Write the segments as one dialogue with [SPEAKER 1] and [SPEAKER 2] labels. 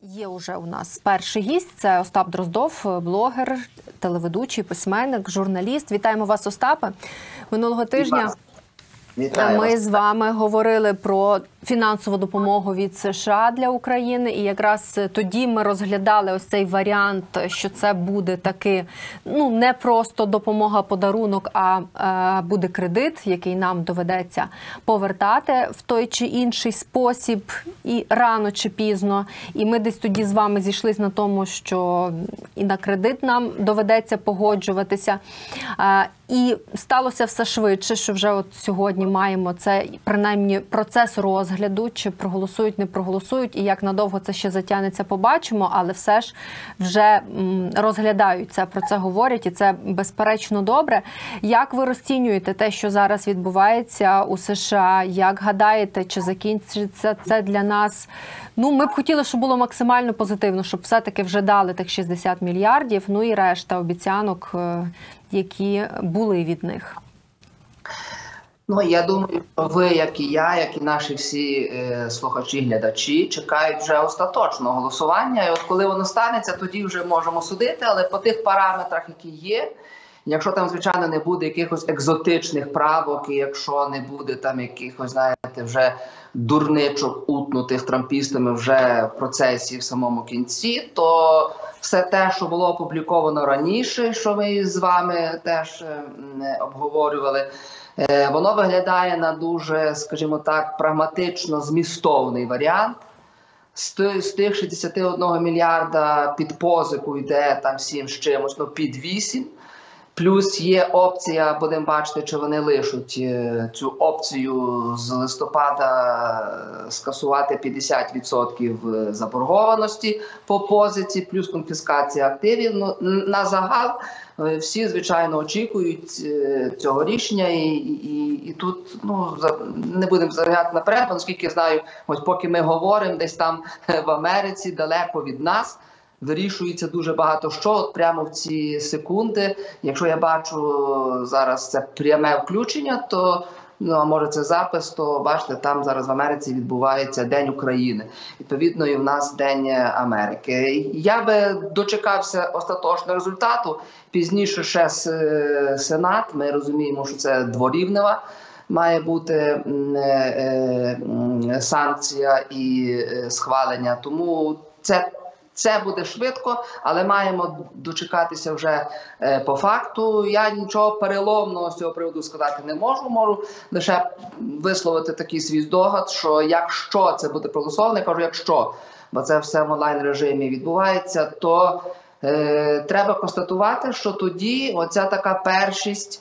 [SPEAKER 1] Є уже у нас перший гість, це Остап Дроздов, блогер, телеведучий, письменник, журналіст. Вітаємо вас, Остапе. Минулого тижня ми з вами говорили про фінансову допомогу від США для України, і якраз тоді ми розглядали ось цей варіант, що це буде таки, не просто допомога-подарунок, а буде кредит, який нам доведеться повертати в той чи інший спосіб, і рано чи пізно. І ми десь тоді з вами зійшлися на тому, що і на кредит нам доведеться погоджуватися. І сталося все швидше, що вже от сьогодні маємо це, принаймні, процес розгляду, чи проголосують, не проголосують, і як надовго це ще затягнеться, побачимо, але все ж вже розглядають це, про це говорять, і це безперечно добре. Як ви розцінюєте те, що зараз відбувається у США? Як гадаєте, чи закінчиться це для нас? Ми б хотіли, щоб було максимально позитивно, щоб все-таки вже дали тих 60 мільярдів, і решта обіцянок, які були від них.
[SPEAKER 2] Я думаю, що ви, як і я, як і наші всі слухачі, глядачі, чекають вже остаточного голосування. І от коли воно станеться, тоді вже можемо судити, але по тих параметрах, які є, якщо там, звичайно, не буде якихось екзотичних правок, і якщо не буде там якихось, знаєте, вже дурничок, утнутих трампістами вже в процесі в самому кінці, то все те, що було опубліковано раніше, що ми з вами теж обговорювали, воно виглядає на дуже, скажімо так, прагматично змістовний варіант. З тих 61 мільярда під позику йде там 7 з чимось, під 8. Плюс є опція, будемо бачити, чи вони лишуть цю опцію з листопада скасувати 50% заборгованості по позиці, плюс конфіскація активів. На загал всі, звичайно, очікують цього рішення, і тут не будемо забігати наперед, бо, наскільки я знаю, ось поки ми говоримо, десь там в Америці, далеко від нас, вирішується дуже багато що, от прямо в ці секунди. Якщо я бачу зараз це пряме включення, то, а може це запис, то бачите, там зараз в Америці відбувається День України. Відповідно, і в нас День Америки. Я би дочекався остаточного результату. Пізніше ще Сенат, ми розуміємо, що це дворівнева має бути санкція і схвалення. Тому це буде швидко, але маємо дочекатися вже по факту. Я нічого переломного з цього приводу сказати не можу. Можу лише висловити такий свій здогад, що якщо це буде проголосовано, я кажу, якщо, бо це все в онлайн-режимі відбувається, то треба констатувати, що тоді оця така першість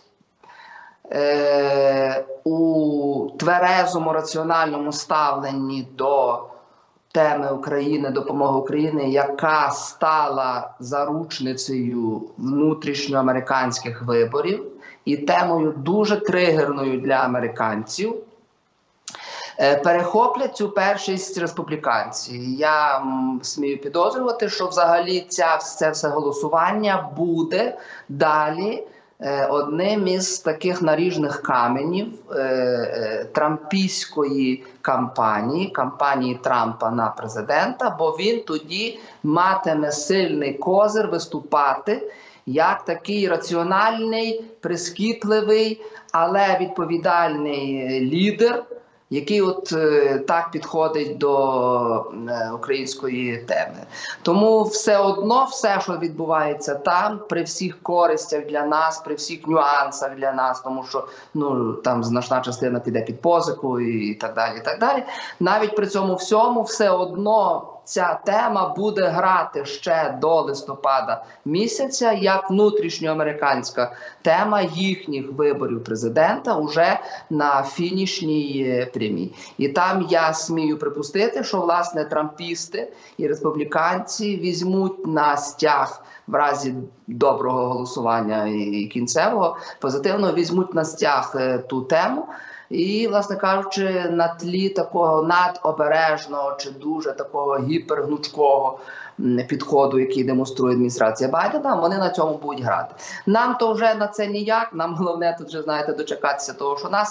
[SPEAKER 2] у тверезому, раціональному ставленні до теми України, допомоги Україні, яка стала заручницею внутрішньоамериканських виборів і темою дуже тригерною для американців, перехоплять цю першість республіканці. Я смію підозрювати, що взагалі це все голосування буде далі одним із таких наріжних каменів трампійської кампанії Трампа на президента, бо він тоді матиме сильний козир виступати як такий раціональний, прискіпливий, але відповідальний лідер, який так підходить до української теми. Тому все одно, все, що відбувається там, при всіх користях для нас, при всіх нюансах для нас, тому що там значна частина піде під позику і так далі, навіть при цьому всьому все одно ця тема буде грати ще до листопада місяця, як внутрішньоамериканська тема їхніх виборів президента уже на фінішній прямій. І там я смію припустити, що, власне, трампісти і республіканці візьмуть на стяг в разі доброго голосування і кінцевого, позитивно візьмуть на стяг ту тему. І, власне кажучи, на тлі такого надобережного чи дуже такого гіпергнучкого підходу, який демонструє адміністрація Байдена, вони на цьому будуть грати. Нам то вже на це ніяк, нам головне тут вже, знаєте, дочекатися того, що нас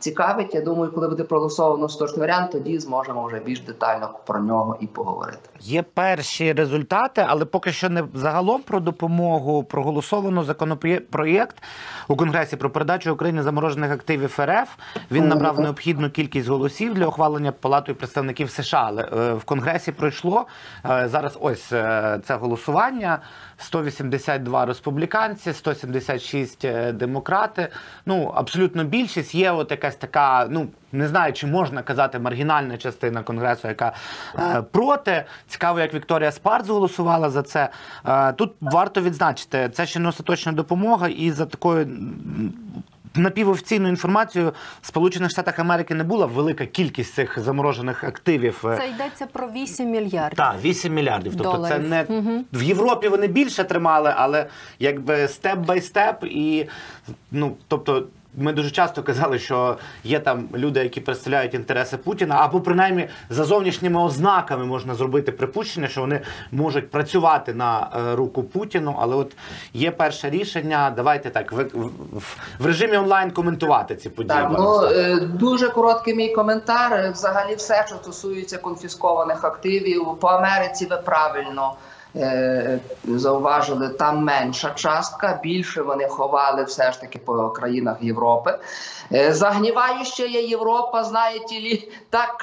[SPEAKER 2] цікавить. Я думаю, коли буде проголосовано остаточний варіант, тоді зможемо вже більш детально про нього і поговорити.
[SPEAKER 3] Є перші результати, але поки що не загалом про допомогу. Проголосовано законопроєкт у Конгресі про передачу Україні заморожених активів РФ. Він набрав необхідну кількість голосів для ухвалення Палатою представників США. Але в Конгресі пройшло зараз ось це голосування. 182 республіканці, 176 демократи. Ну, абсолютно більшість. Є от якась така, ну, не знаю, чи можна казати, маргінальна частина Конгресу, яка проти. Цікаво, як Вікторія Спарц голосувала за це. Тут варто відзначити, це ще не остаточна допомога, і за такою напівофіційною інформацією в Сполучених Штатах Америки не була велика кількість цих заморожених активів.
[SPEAKER 1] Це йдеться про 8 мільярдів.
[SPEAKER 3] Так, 8 мільярдів. Тобто
[SPEAKER 1] доларів.
[SPEAKER 3] Це не в Європі вони більше тримали, але якби степ-бай-степ. І, ну, тобто, ми дуже часто казали, що є там люди, які представляють інтереси Путіна, або принаймні за зовнішніми ознаками можна зробити припущення, що вони можуть працювати на руку Путіну. Але от є перше рішення, давайте так, в режимі онлайн коментувати ці події.
[SPEAKER 2] Так, ну, дуже короткий мій коментар. Взагалі все, що стосується конфіскованих активів, по Америці ви правильно зауважили, там менша частка, більше вони ховали все ж таки по країнах Європи. Загніваюча є Європа, знаєте лі,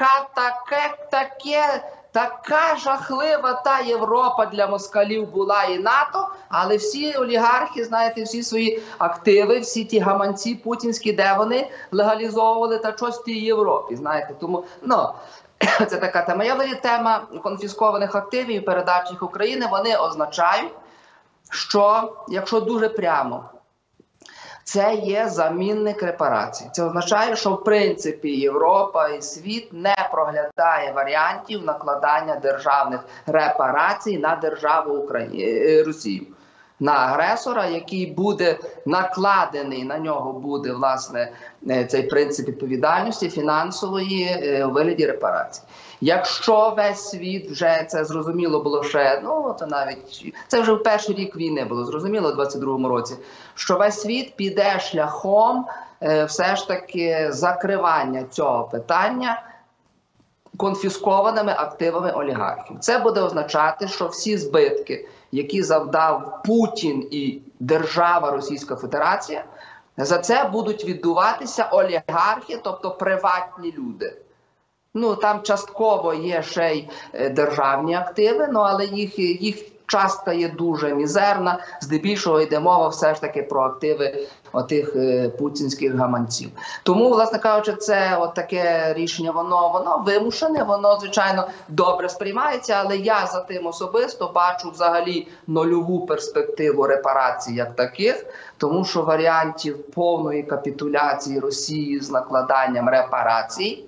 [SPEAKER 2] така жахлива та Європа для москалів була і НАТО, але всі олігархи, знаєте, всі свої активи, всі ті гаманці путінські, де вони легалізовували та щось в тій Європі, знаєте, тому, ну, це така тема. Я говорю, тема конфіскованих активів і передачі їх Україні, вони означають, що, якщо дуже прямо, це є замінник репарацій. Це означає, що в принципі Європа і світ не проглядає варіантів накладання державних репарацій на державу Росію. На агресора, який буде накладений, на нього буде, власне, цей принцип відповідальності фінансової у вигляді репарацій. Якщо весь світ вже, це зрозуміло було ще, ну, то навіть, це вже в перший рік війни було зрозуміло, у 22-му році, що весь світ піде шляхом все ж таки закривання цього питання конфіскованими активами олігархів. Це буде означати, що всі збитки, які завдав Путін і держава Російська Федерація, за це будуть віддуватися олігархи, тобто приватні люди. Ну, там частково є ще й державні активи, ну, але їх частка є дуже мізерна. Здебільшого йде мова все ж таки про активи отих путінських гаманців. Тому, власне кажучи, це от таке рішення, воно вимушене, воно, звичайно, добре сприймається, але я за тим особисто бачу взагалі нульову перспективу репарацій як таких, тому що варіантів повної капітуляції Росії з накладанням репарацій,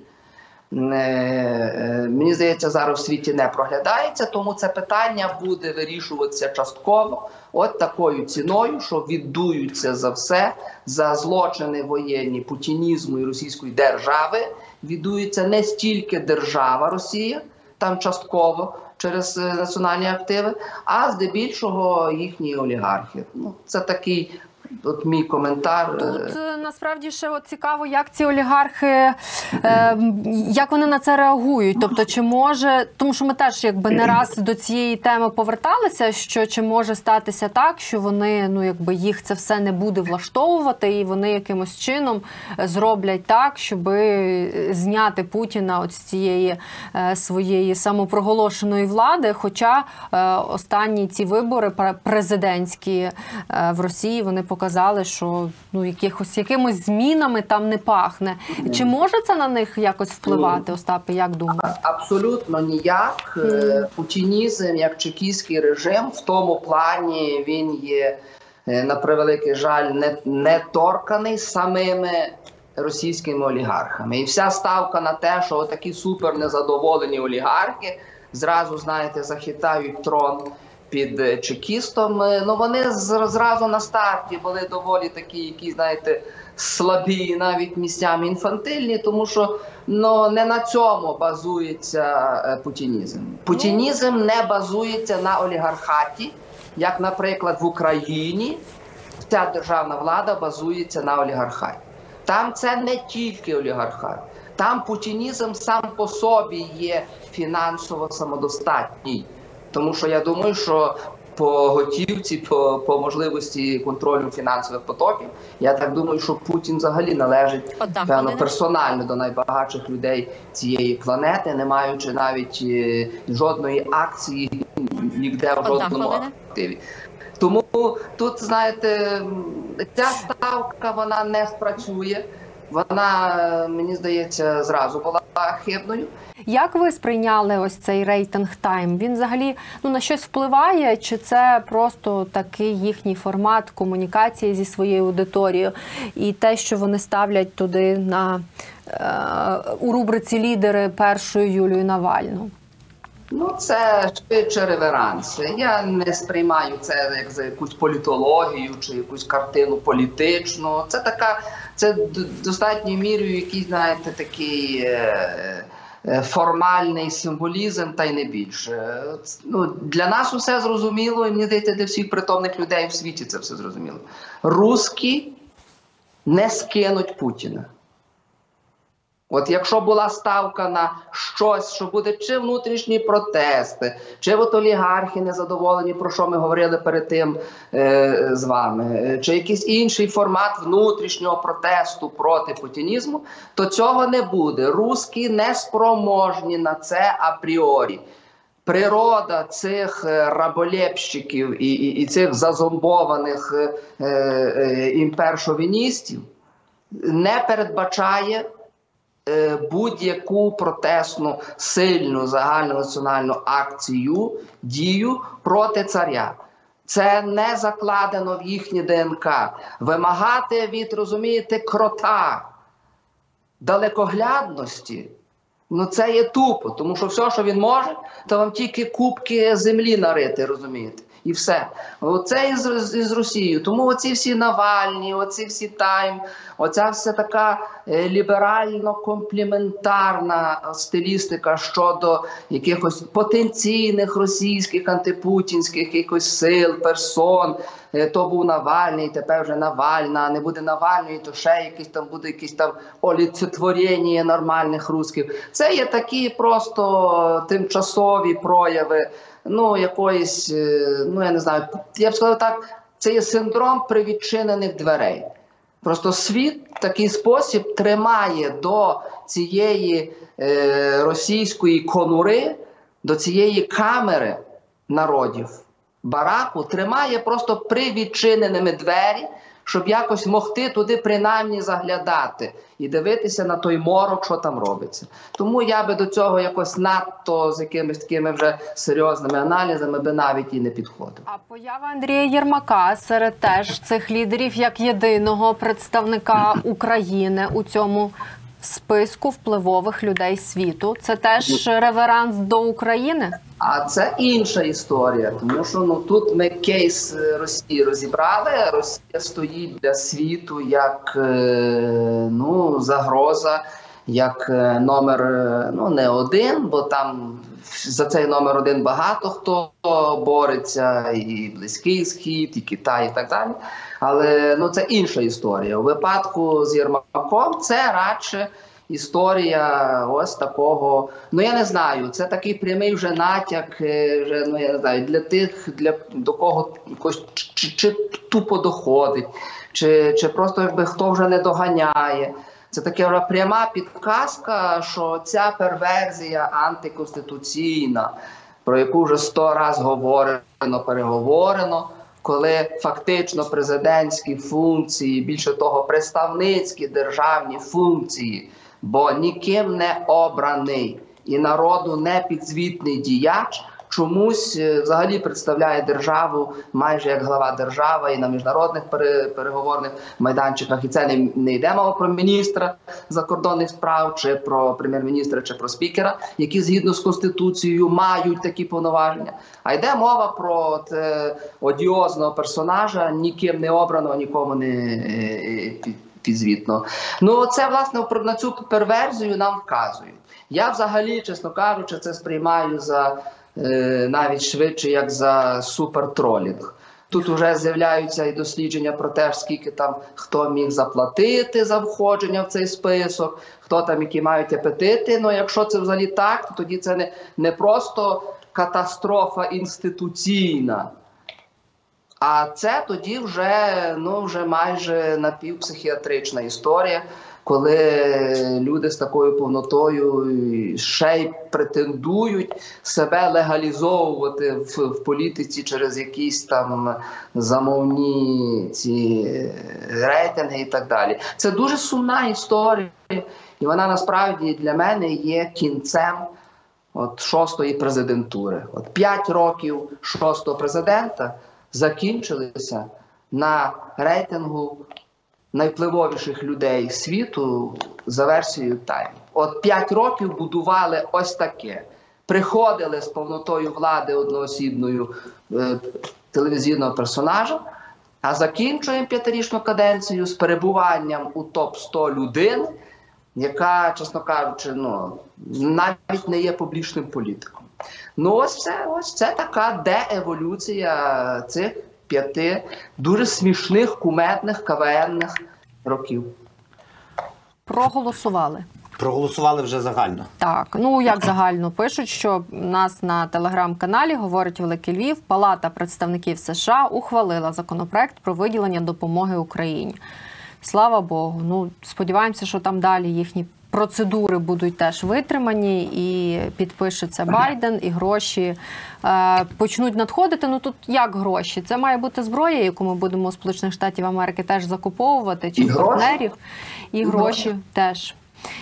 [SPEAKER 2] мені здається, зараз у світі не проглядається, тому це питання буде вирішуватися частково от такою ціною, що віддуються за все, за злочини воєнні путінізму і російської держави, віддується не стільки держава Росія, там частково через національні активи, а здебільшого їхні олігархи. Ну, це такий от мій коментар.
[SPEAKER 1] Тут насправді ще от цікаво, як ці олігархи, як вони на це реагують. Тобто, чи може, тому що ми теж якби не раз до цієї теми поверталися, що чи може статися так, що вони, ну якби їх це все не буде влаштовувати, і вони якимось чином зроблять так, щоб зняти Путіна от з цієї своєї самопроголошеної влади. Хоча останні ці вибори президентські в Росії, вони показали, що ну, якимось змінами там не пахне. Чи може це на них якось впливати, Остапе, як думаєте?
[SPEAKER 2] Абсолютно ніяк. Путінізм, як чекістський режим, в тому плані він є, на превеликий жаль, не торканий самими російськими олігархами. І вся ставка на те, що такі супер незадоволені олігархи зразу, знаєте, захитають трон під чекістом, ну вони зразу на старті були доволі такі, які, знаєте, слабі, навіть місцями інфантильні, тому що ну, не на цьому базується путінізм. Путінізм не базується на олігархаті, як, наприклад, в Україні ця державна влада базується на олігархаті. Там це не тільки олігархат. Там путінізм сам по собі є фінансово самодостатній. Тому що я думаю, що по готівці, по можливості контролю фінансових потоків, я так думаю, що Путін взагалі належить, певно, персонально до найбагатших людей цієї планети, не маючи навіть жодної акції ніде в жодному активі. Тому тут, знаєте, ця ставка, вона не спрацює. Вона, мені здається, зразу була хибною.
[SPEAKER 1] Як ви сприйняли ось цей рейтинг Time? Він взагалі на щось впливає? Чи це просто такий їхній формат комунікації зі своєю аудиторією? І те, що вони ставлять туди у рубриці «Лідери» першою Юлію Навальну?
[SPEAKER 2] Це швидше реверанс. Я не сприймаю це як за якусь політологію чи якусь картину політичну. Це достатньою мірою якийсь, знаєте, такий формальний символізм, та й не більше. Для нас усе зрозуміло, і мені здається, для всіх притомних людей в світі це все зрозуміло. Русські не скинуть Путіна. От якщо була ставка на щось, що буде чи внутрішні протести, чи от олігархи незадоволені, про що ми говорили перед тим з вами, чи якийсь інший формат внутрішнього протесту проти путінізму, то цього не буде. Русські не спроможні на це апріорі. Природа цих раболепщиків і цих зазомбованих імпершовіністів не передбачає будь-яку протестну, сильну, загальнонаціональну акцію, дію проти царя. Це не закладено в їхнє ДНК. Вимагати від, розумієте, крота, далекоглядності, це є тупо, тому що все, що він може, то вам тільки кубки землі нарити, розумієте? І все. Оце із Росією. Тому оці всі Навальні, оці всі Тайм, оця вся така ліберально-компліментарна стилістика щодо якихось потенційних російських, антипутінських якихось сил, персон. То був Навальний, тепер вже Навальна, не буде Навальної, то ще буде якісь там олицетворення нормальних русских. Це є такі просто тимчасові прояви, якоїсь, я не знаю, я б сказав так, це є синдром привідчинених дверей. Просто світ в такий спосіб тримає до цієї російської конури, до цієї камери народів, бараку, тримає просто привідчиненими двері, щоб якось могти туди принаймні заглядати і дивитися на той морок, що там робиться. Тому я би до цього якось надто з якимись такими вже серйозними аналізами би навіть і не підходив.
[SPEAKER 1] А поява Андрія Єрмака серед теж цих лідерів як єдиного представника України у цьому списку впливових людей світу, це теж реверанс до України?
[SPEAKER 2] А це інша історія, тому що тут ми кейс Росії розібрали. Росія стоїть для світу як загроза, як номер не один, бо там за цей номер один багато хто бореться, і Близький Схід, і Китай, і так далі. Але це інша історія. У випадку з Єрмаком це радше історія ось такого, я не знаю, це такий прямий вже натяк, вже, я не знаю, для тих, до кого чи тупо доходить, чи просто якби хто вже не доганяє. Це така вже пряма підказка, що ця перверзія антиконституційна, про яку вже 100 разів говорено, переговорено, коли фактично президентські функції, більше того, представницькі державні функції, бо ніким не обраний і народу не підзвітний діяч, чомусь взагалі представляє державу майже як глава держави і на міжнародних переговорних майданчиках. І це не йде мова про міністра закордонних справ, чи про прем'єр-міністра, чи про спікера, які згідно з Конституцією мають такі повноваження. А йде мова про одіозного персонажа, ніким не обраного, нікому не підзвітного. Це, власне, на цю перверзію нам вказують. Я взагалі, чесно кажучи, це сприймаю за навіть швидше, як за супертролінг. Тут вже з'являються і дослідження про те, скільки там хто міг заплатити за входження в цей список, хто там які мають апетити. Ну, якщо це взагалі так, то тоді це не просто катастрофа інституційна, а це тоді вже майже напівпсихіатрична історія, коли люди з такою повнотою ще й претендують себе легалізовувати в політиці через якісь там замовні ці рейтинги і так далі. Це дуже сумна історія, і вона насправді для мене є кінцем шостої президентури. 5 років шостого президента закінчилися на рейтингу найвпливовіших людей світу за версією Time. 5 років будували ось таке. Приходили з повнотою влади одноосібною телевізійного персонажа, а закінчуємо 5-річну каденцію з перебуванням у топ-100 людин, яка, чесно кажучи, навіть не є публічним політиком. Ось це така дееволюція цих 5 дуже смішних, кумедних, КВНних років.
[SPEAKER 1] Проголосували.
[SPEAKER 3] Проголосували вже загально.
[SPEAKER 1] Так, як загально пишуть, що в нас на телеграм-каналі «Говорить Великий Львів» Палата представників США ухвалила законопроект про виділення допомоги Україні. Слава Богу. Сподіваємося, що там далі їхні процедури будуть теж витримані, і підпишеться Байден, і гроші почнуть надходити. Тут як гроші? Це має бути зброя, яку ми будемо у Сполучених Штатів Америки теж закуповувати, чи партнерів, і гроші теж.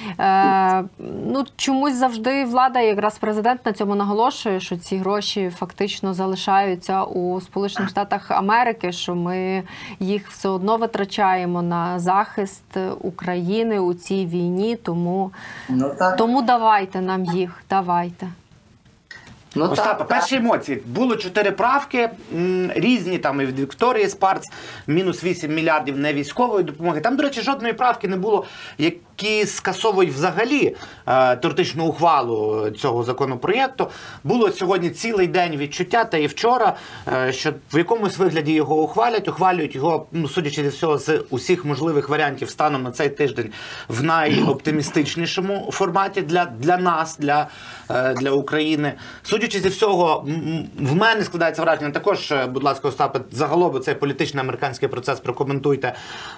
[SPEAKER 1] Чомусь завжди влада, якраз президент на цьому наголошує, що ці гроші фактично залишаються у Сполучених Штатах Америки, що ми їх все одно витрачаємо на захист України у цій війні, тому давайте нам їх, давайте.
[SPEAKER 3] Остапе, перші емоції. Було 4 правки, різні, там і від Вікторії Спарц, мінус 8 мільярдів не військової допомоги. Там, до речі, жодної правки не було, які скасовують взагалі теоретичну ухвалу цього законопроєкту. Було сьогодні цілий день відчуття, та і вчора, що в якомусь вигляді його ухвалюють його, судячи зі всього, з усіх можливих варіантів станом на цей тиждень в найоптимістичнішому форматі для нас, для України. Судячи зі всього, в мене складається враження, також, будь ласка, Остапе, загалом цей політичний американський процес прокоментуйте.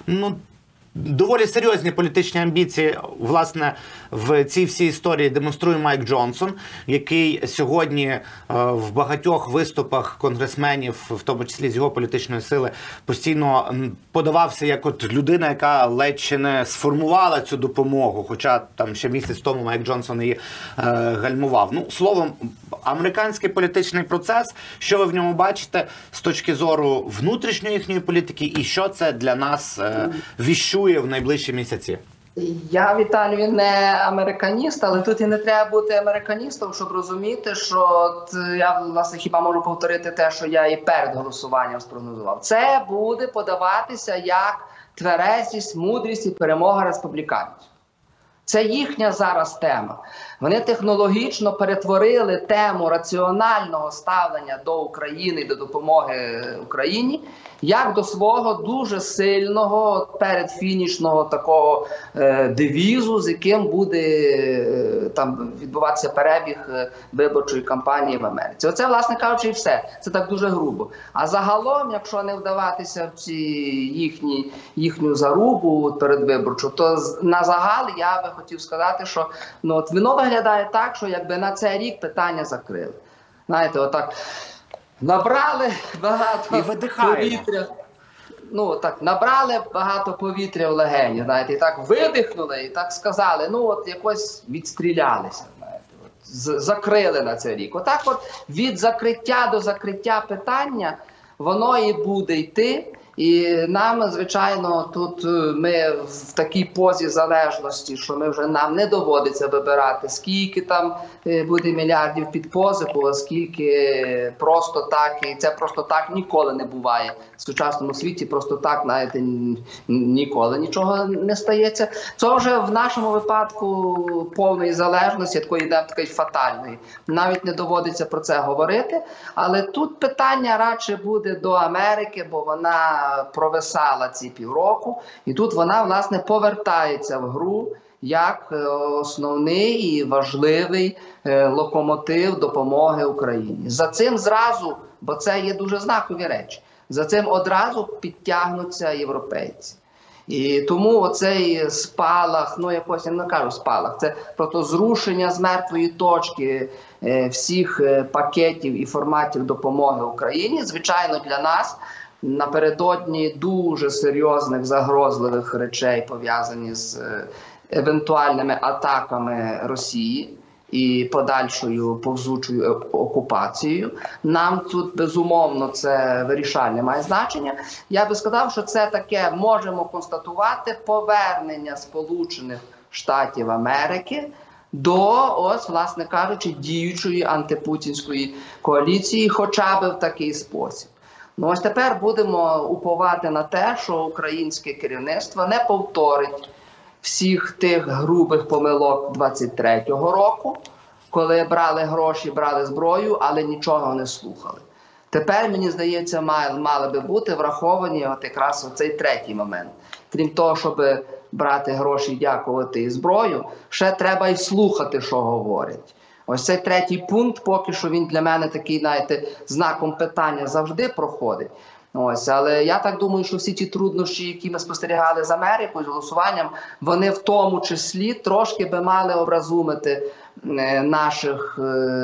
[SPEAKER 3] Доволі серйозні політичні амбіції, власне, в цій всій історії демонструє Майк Джонсон, який сьогодні в багатьох виступах конгресменів, в тому числі з його політичної сили, постійно подавався як людина, яка ледь чи не сформувала цю допомогу, хоча там ще місяць тому Майк Джонсон її гальмував. Словом, американський політичний процес, що ви в ньому бачите з точки зору внутрішньої їхньої політики, і що це для нас віщує в найближчі місяці?
[SPEAKER 2] Я, Віталій, не американіст, але тут і не треба бути американістом, щоб розуміти, що я, власне, хіба можу повторити те, що я і перед голосуванням спрогнозував. Це буде подаватися як тверезість, мудрість і перемога республіканців. Це їхня зараз тема. Вони технологічно перетворили тему раціонального ставлення до України, до допомоги Україні, як до свого дуже сильного передфінішного такого девізу, з яким буде там відбуватися перебіг виборчої кампанії в Америці. Оце, власне кажучи, і все. Це так дуже грубо. А загалом, якщо не вдаватися в ці їхню зарубу передвиборчу, то на загал я би хотів сказати, що воно виглядає так, що якби на цей рік питання закрили. Знаєте, отак набрали багато повітря. Набрали багато повітря в легені, знаєте, і так видихнули, і так сказали, якось відстрілялися, знаєте, закрили на цей рік. Отак від закриття до закриття питання воно і буде йти. І нам, звичайно, тут ми в такій позі залежності, що нам не доводиться вибирати, скільки там буде мільярдів під позику, а скільки просто так. І це просто так ніколи не буває. В сучасному світі просто так, знаєте, ніколи нічого не стається. Це вже в нашому випадку повної залежності, такої фатальної. Навіть не доводиться про це говорити. Але тут питання радше буде до Америки, бо вона провисала ці півроку. І тут вона, власне, повертається в гру як основний і важливий локомотив допомоги Україні. За цим зразу, бо це є дуже знакові речі, за цим одразу підтягнуться європейці. І тому оцей спалах, якось я не кажу спалах, це просто зрушення з мертвої точки всіх пакетів і форматів допомоги Україні, звичайно, для нас напередодні дуже серйозних загрозливих речей, пов'язані з евентуальними атаками Росії і подальшою повзучою окупацією. Нам тут, безумовно, це вирішальне має значення. Я би сказав, що це таке, можемо констатувати, повернення Сполучених Штатів Америки до, ось, власне кажучи, діючої антипутінської коаліції, хоча б в такий спосіб. Ось тепер будемо уповати на те, що українське керівництво не повторить всіх тих грубих помилок 23-го року, коли брали гроші, брали зброю, але нічого не слухали. Тепер, мені здається, мали би бути враховані якраз оцей третій момент. Крім того, щоб брати гроші і дякувати і зброю, ще треба і слухати, що говорять. Ось цей третій пункт, поки що він для мене такий, знаєте, знаком питання завжди проходить. Ось, але я так думаю, що всі ті труднощі, які ми спостерігали з Америкою, з голосуванням, вони в тому числі трошки би мали образумити наших,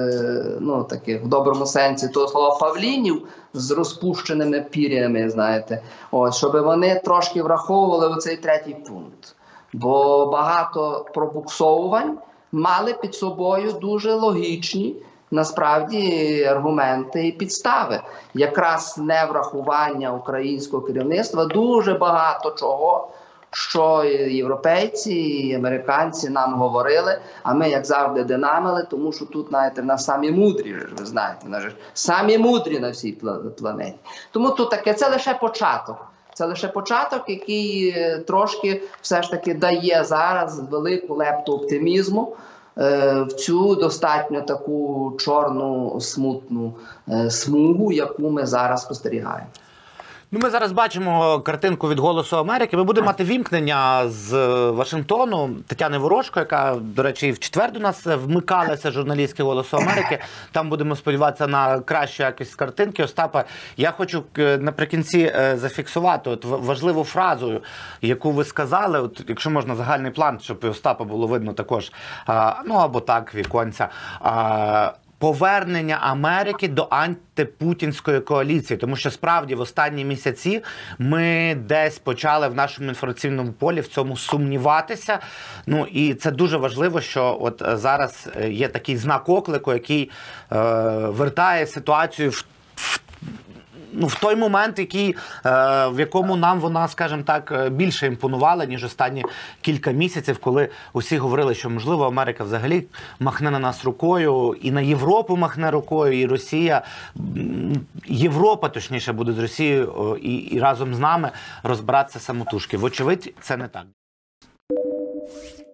[SPEAKER 2] таких в доброму сенсі того слова, павлінів з розпущеними пір'ями, знаєте. Ось, щоб вони трошки враховували оцей третій пункт. Бо багато пробуксовувань мали під собою дуже логічні, насправді, аргументи і підстави. Якраз неврахування українського керівництва дуже багато чого, що європейці і американці нам говорили, а ми, як завжди, динамили, тому що тут, знаєте, в нас самі мудрі, ви знаєте, самі мудрі на всій планеті. Тому тут таке, це лише початок. Це лише початок, який трошки все ж таки дає зараз велику лепту оптимізму в цю достатньо таку чорну, смутну смугу, яку ми зараз спостерігаємо.
[SPEAKER 3] Ми зараз бачимо картинку від «Голосу Америки». Ми будемо мати вімкнення з Вашингтону Тетяни Ворожко, яка, до речі, і в четвер до нас вмикалася, журналістки «Голосу Америки». Там будемо сподіватися на кращу якість картинки. Остапе, я хочу наприкінці зафіксувати важливу фразу, яку ви сказали, якщо можна загальний план, щоб і Остапа було видно також, або так, віконця. Повернення Америки до антипутінської коаліції. Тому що справді в останні місяці ми десь почали в нашому інформаційному полі в цьому сумніватися. І це дуже важливо, що от зараз є такий знак оклику, який вертає ситуацію в той момент, в якому нам вона, скажімо так, більше імпонувала, ніж останні кілька місяців, коли усі говорили, що, можливо, Америка взагалі махне на нас рукою, і на Європу махне рукою, і Росія, Європа, точніше, буде з Росією і разом з нами розбиратися самотужки. Вочевидь, це не так.